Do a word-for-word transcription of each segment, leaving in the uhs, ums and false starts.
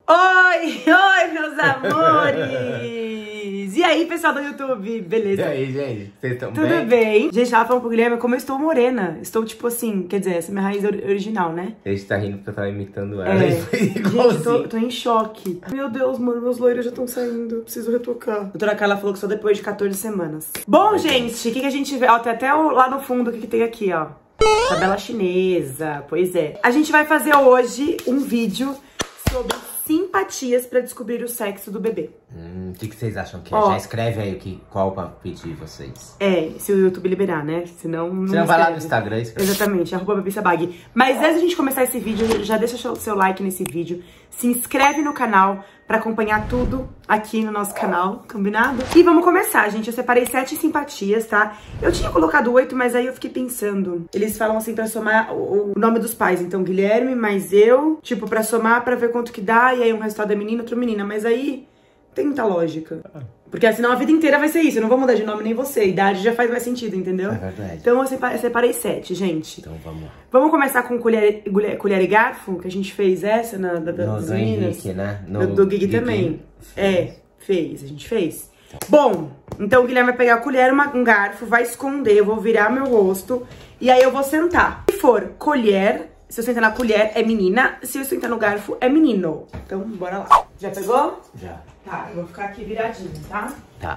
Oi, oi, meus amores! E aí, pessoal do YouTube, beleza? E aí, gente? Vocês estão bem? Tudo bem? Gente, tava falando pro Guilherme como eu estou morena. Estou, tipo assim, quer dizer, essa é minha raiz original, né? A gente tá rindo porque eu tava imitando ela. É. Gente, eu tô, tô em choque. Meu Deus, mano, meus loiros já estão saindo. Eu preciso retocar. A doutora Carla falou que só depois de quatorze semanas. Bom, gente, o que, que a gente vê? Ó, tem até o, lá no fundo o que, que tem aqui, ó. Tabela chinesa, pois é. A gente vai fazer hoje um vídeo sobre simpatias pra descobrir o sexo do bebê. Hum, o que, que vocês acham que é? Ó, Já escreve aí o que, qual pra pedir vocês. É, se o YouTube liberar, né? Senão não Você não vai lá no escreve. Instagram e escreve. Exatamente, arroba babissabag. Mas antes de a gente começar esse vídeo, já deixa o seu like nesse vídeo. Se inscreve no canal pra acompanhar tudo aqui no nosso canal, combinado? E vamos começar, gente. Eu separei sete simpatias, tá? Eu tinha colocado oito, mas aí eu fiquei pensando. Eles falam assim pra somar o, o nome dos pais. Então, Guilherme, mais eu. Tipo, pra somar, pra ver quanto que dá. E aí um resultado é menino, outro menina. Mas aí tem muita lógica. Porque senão a vida inteira vai ser isso. Eu não vou mudar de nome nem você. A idade já faz mais sentido, entendeu? É verdade. Então eu separei, separei sete, gente. Então vamos lá. Vamos começar com colher, colher, colher e garfo, que a gente fez essa na, da, No, das do meninas. Henrique, né? No do, do Gui também. É, fez, a gente fez. Bom, então o Guilherme vai pegar a colher, uma, um garfo, vai esconder, eu vou virar meu rosto e aí eu vou sentar. Se for colher, se eu sentar na colher é menina, se eu sentar no garfo é menino. Então bora lá. Já pegou? Já. Tá, eu vou ficar aqui viradinho, tá? Tá.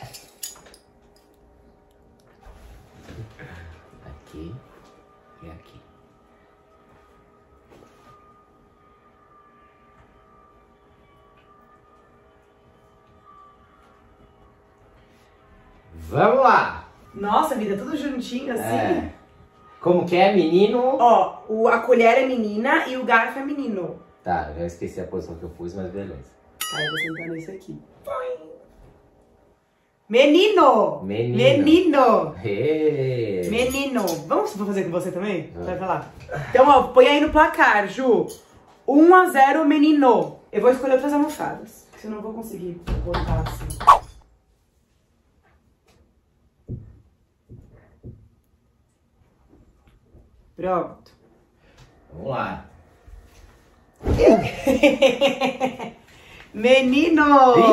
Aqui e aqui. Vamos lá! Nossa, vida, tudo juntinho assim. É. Como que é, menino? Ó, o, a colher é menina e o garfo é menino. Tá, já esqueci a posição que eu pus, mas beleza. Aí eu vou sentar nesse aqui. Menino! Menino! Menino! Hey. Menino! Vamos fazer com você também? Vamos. Vai falar. Então, ó, põe aí no placar, Ju. um a zero, menino. Eu vou escolher outras almofadas, senão eu não vou conseguir botar assim. Pronto. Vamos lá. Menino!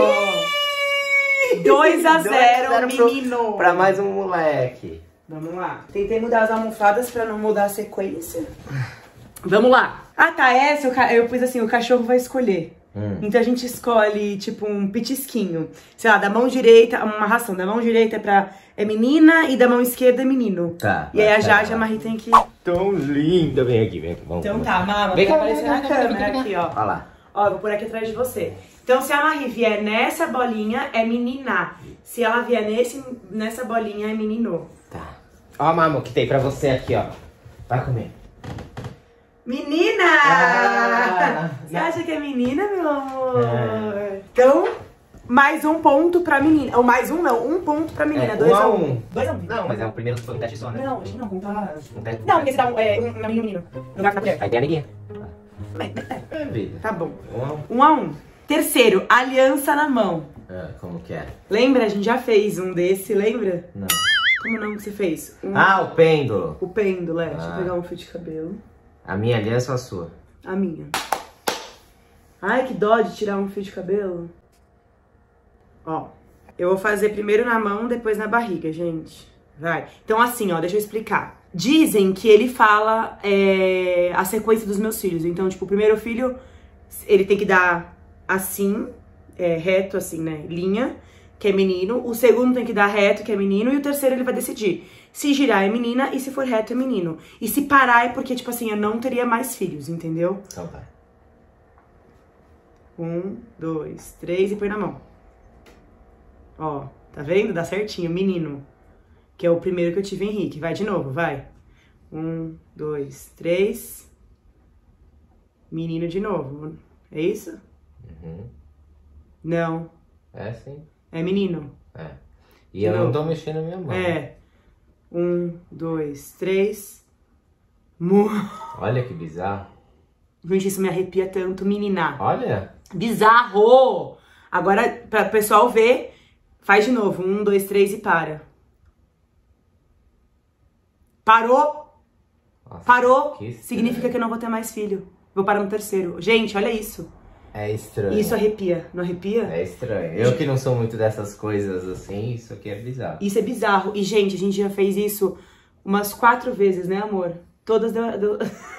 dois a zero, menino! Pra mais um moleque. Vamos lá. Tentei mudar as almofadas pra não mudar a sequência. Vamos lá. Ah, tá. Essa eu, eu pus assim, o cachorro vai escolher. Hum. Então a gente escolhe, tipo, um petisquinho. Sei lá, da mão direita, uma ração. Da mão direita é pra... é menina e da mão esquerda é menino. Tá. E aí a tá, Jade e tá. a Marie tem que... Tão linda. Vem aqui, vem aqui. Vamos, Então vamos. tá, Mama. Vem Tá cá, aparecendo vem na cá, câmera vem cá. aqui, ó. Olha lá. Ó, eu vou por aqui atrás de você. Então, se a Marie vier nessa bolinha, é menina. Se ela vier nesse, nessa bolinha, é menino. Tá. Ó, Mamo, que tem pra você aqui, ó. Vai comer. Menina! Ah, você acha que é menina, meu amor? É. Então, mais um ponto pra menina. Ou mais um, não. Um ponto pra menina. É, dois um a a um. um. Dois a um. Não, mas é o primeiro foi um teste só, né? Não, acho que não. Não, tá... Um teste, não, porque você dá um, é, um menino, menino. No gato na colher. Aí tem a amiguinha. É, É, vida. tá bom. Um a um. Um a um. Terceiro, aliança na mão. Ah, como que é? Lembra? A gente já fez um desse, lembra? Não. Como não que você fez? Um... Ah, o pêndulo. O pêndulo, é. Deixa eu Ah. pegar um fio de cabelo. A minha aliança ou a sua? A minha. Ai, que dó de tirar um fio de cabelo. Ó, eu vou fazer primeiro na mão, depois na barriga, gente. Vai. Então assim, ó, deixa eu explicar. Dizem que ele fala é, a sequência dos meus filhos. Então, tipo, o primeiro filho, ele tem que dar assim, é, reto, assim, né, linha, que é menino. O segundo tem que dar reto, que é menino. E o terceiro ele vai decidir. Se girar é menina e se for reto é menino. E se parar é porque, tipo assim, eu não teria mais filhos, entendeu? Então vai. Um, dois, três e põe na mão. Ó, tá vendo? Dá certinho, menino. Que é o primeiro que eu tive, Henrique. Vai de novo, vai. Um, dois, três. Menino de novo. É isso? Uhum. Não. É sim. É menino. É. E eu Não. não tô mexendo na minha mão. É. Um, dois, três. Mu. Olha que bizarro. Gente, isso me arrepia tanto, menina. Olha. Bizarro! Agora, pra o pessoal ver, faz de novo. Um, dois, três e para. Parou? Nossa, Parou? que Significa que eu não vou ter mais filho. Vou parar no terceiro. Gente, olha isso. É estranho. Isso arrepia, não arrepia? É estranho. Eu que não sou muito dessas coisas assim, isso aqui é bizarro. Isso é bizarro. E, gente, a gente já fez isso umas quatro vezes, né, amor? Todas deu... deu...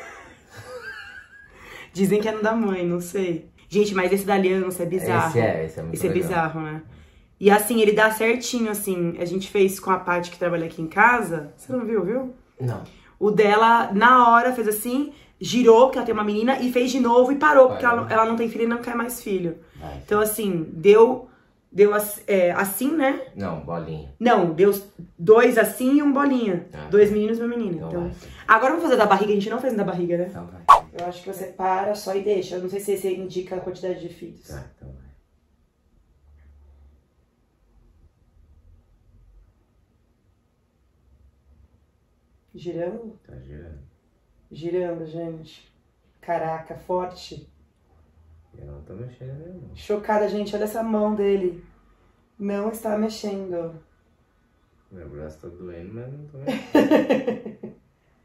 Dizem que é no da mãe, não sei. Gente, mas esse da aliança é bizarro. Esse é, esse é muito Esse legal. é bizarro, né? E assim, ele dá certinho, assim. A gente fez com a Paty que trabalha aqui em casa. Você não viu, viu? Não. O dela, na hora, fez assim, girou, porque ela tem uma menina, e fez de novo e parou, porque ela, ela não tem filho e não quer mais filho. Vai. Então, assim, deu, deu é, assim, né? Não, bolinha. Não, deu dois assim e um bolinha. Ah, dois meninos e uma menina. Então Então, vai. agora vamos fazer da barriga. A gente não fez da barriga, né? Então vai. Eu acho que você para só e deixa. Eu não sei se você indica a quantidade de filhos. Tá, então vai. Girando? Tá girando. Girando, gente. Caraca, forte. Eu não tô mexendo mesmo. Chocada, gente. Olha essa mão dele. Não está mexendo. Meu braço tá doendo, mas não tô mexendo.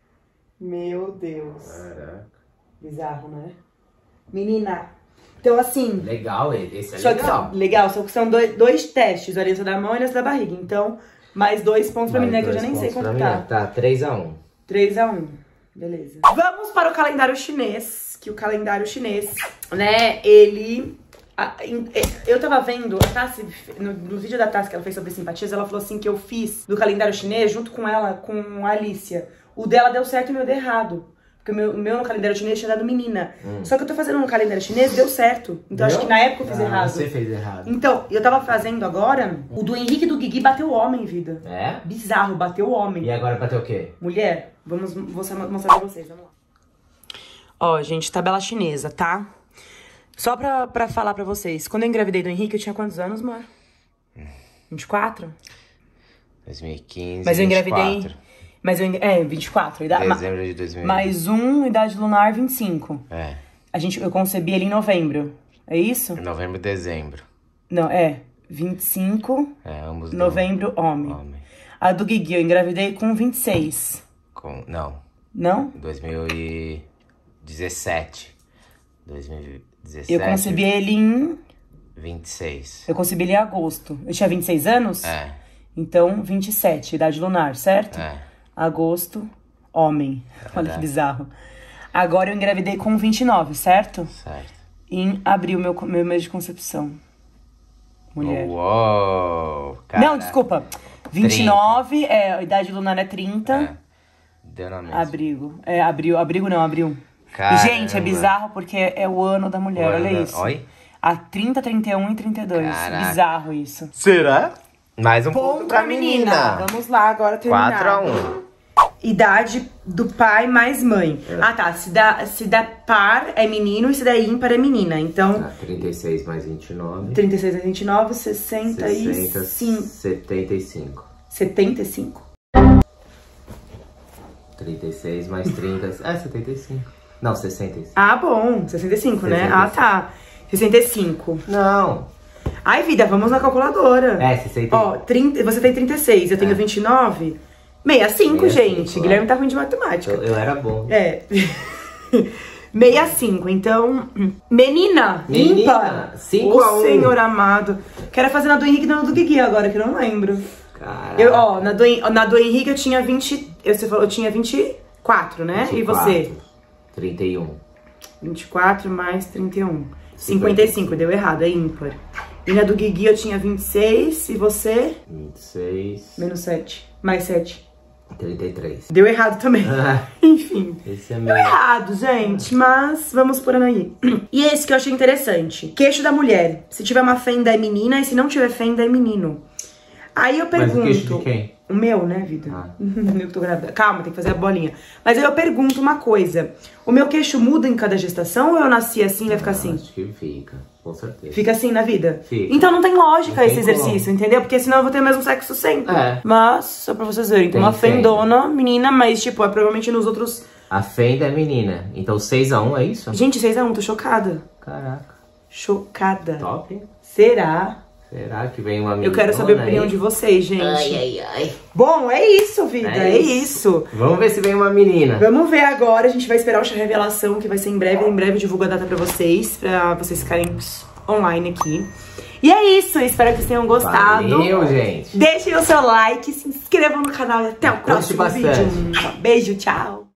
Meu Deus. Caraca. Bizarro, né? Menina. Então, assim... Legal, esse é Só que legal. são, legal, só que são dois, dois testes. O aliança da mão e o aliança da barriga. Então, mais dois pontos pra Mais menina, que eu já dois nem sei pontos quanto pra tá. mim. Tá, três a um. três a um. Beleza. Vamos para o calendário chinês. Que o calendário chinês, né, ele... a- em- é, eu tava vendo a Tassi, no, no vídeo da Tassi que ela fez sobre simpatias, ela falou assim que eu fiz do calendário chinês junto com ela, com a Alicia. O dela deu certo e o meu deu errado. Porque o meu, o meu no calendário chinês tinha dado menina. Hum. Só que eu tô fazendo no calendário chinês, deu certo. Então acho Deu? que na época eu fiz Ah, errado. Você fez errado. Então, eu tava fazendo agora, o do Henrique e do Guigui bateu homem, vida. É? Bizarro, bateu homem. E agora pra ter o quê? Mulher, vamos vou mostrar pra vocês, vamos lá. Ó, gente, tabela chinesa, tá? Só pra, pra falar pra vocês, quando eu engravidei do Henrique, eu tinha quantos anos, amor? vinte e quatro? dois mil e quinze, Mas eu vinte e engravidei... quatro. Mas eu... engra- É, vinte e quatro. Idade, Dezembro de dois mil e vinte. mais um, idade lunar, vinte e cinco. É, A gente, eu concebi ele em novembro. É isso? novembro e dezembro. Não, é. vinte e cinco, É, ambos do novembro, homem. homem. A do Guigui, eu engravidei com vinte e seis. Com, não, Não? dois mil e dezessete. dois mil e dezessete. Eu concebi ele em... vinte e seis. Eu concebi ele em agosto. Eu tinha vinte e seis anos? É, Então, vinte e sete, idade lunar, certo? é. Agosto, homem. Olha que verdade. bizarro. Agora eu engravidei com vinte e nove, certo? Certo. Em abril, meu, meu mês de concepção. Mulher. Uou! Não, desculpa. vinte e nove, é, a idade lunar é trinta. É, deu na mesma. Abrigo. É, abril. Abrigo não, abril. Caramba. Gente, é bizarro porque é o ano da mulher, O ano olha da- isso. Oi? A trinta, trinta e um e trinta e dois. Caraca. Bizarro isso. Será? Mais um ponto, Ponto pra pra menina. Vamos lá agora terminar. quatro a um. Idade do pai mais mãe. É. Ah, tá. Se dá, se dá par é menino e se dá ímpar é menina. Então, Tá, trinta e seis mais vinte e nove. trinta e seis a vinte e nove, sessenta e sessenta, cinco. setenta e cinco. setenta e cinco? trinta e seis mais trinta. É, setenta e cinco. Não, sessenta e cinco. Ah, bom. sessenta e cinco, né? sessenta e Ah, cinco. tá. sessenta e cinco. Não. Ai, vida, vamos na calculadora. É, sessenta e cinco. Ó, trinta, você tem trinta e seis, eu tenho É. vinte e nove. sessenta e cinco, sessenta e gente. cinco, Guilherme é. tá ruim de matemática. Eu, eu era bom. É. sessenta e cinco, então... Menina, Menina, ímpar. cinco a um. Ô, Senhor amado. Quero fazer na do Henrique e na do Guigui agora, que eu não lembro. Caraca. Eu, ó, na do, Hen- na do Henrique eu tinha vinte... eu- Você falou, eu tinha vinte e quatro, né? vinte E quatro. você? trinta e um. vinte e quatro mais trinta e um. cinquenta e cinco, deu errado, é ímpar. E na do Guigui eu tinha vinte e seis, e você? vinte e seis. Menos sete. Mais sete. trinta e três. Deu errado também. Enfim. Esse é Deu meu. errado, gente, mas vamos por aí. E esse que eu achei interessante. Queixo da mulher. Se tiver uma fenda é menina e se não tiver fenda é menino. Aí eu Mas pergunto... o queixo de quem? O meu, né, vida? Ah. Eu que tô grávida. Calma, tem que fazer a bolinha. Mas aí eu pergunto uma coisa. O meu queixo muda em cada gestação ou eu nasci assim e vai ficar assim? Acho que fica, com certeza. Fica assim na vida? Fica. Então não tem lógica Não esse tem exercício, entendeu? Porque senão eu vou ter o mesmo sexo sempre. É. Mas, só pra vocês verem, tem Tem uma fenda. fendona, menina, mas tipo, é provavelmente nos outros... A fenda é menina. Então seis a um é isso? Gente, seis a um, tô chocada. Caraca. Chocada. Top. Será? Será que vem uma menina? Eu quero saber a opinião de vocês, gente. Ai, ai, ai. Bom, é isso, vida. É, é isso. Vamos ver se vem uma menina. Vamos ver agora. A gente vai esperar o chá revelação, que vai ser em breve. Em breve eu divulgo a data pra vocês, pra vocês ficarem online aqui. E é isso. Eu espero que vocês tenham gostado. Valeu, gente. Deixem o seu like, se inscrevam no canal e até o próximo bastante. vídeo. Beijo, tchau.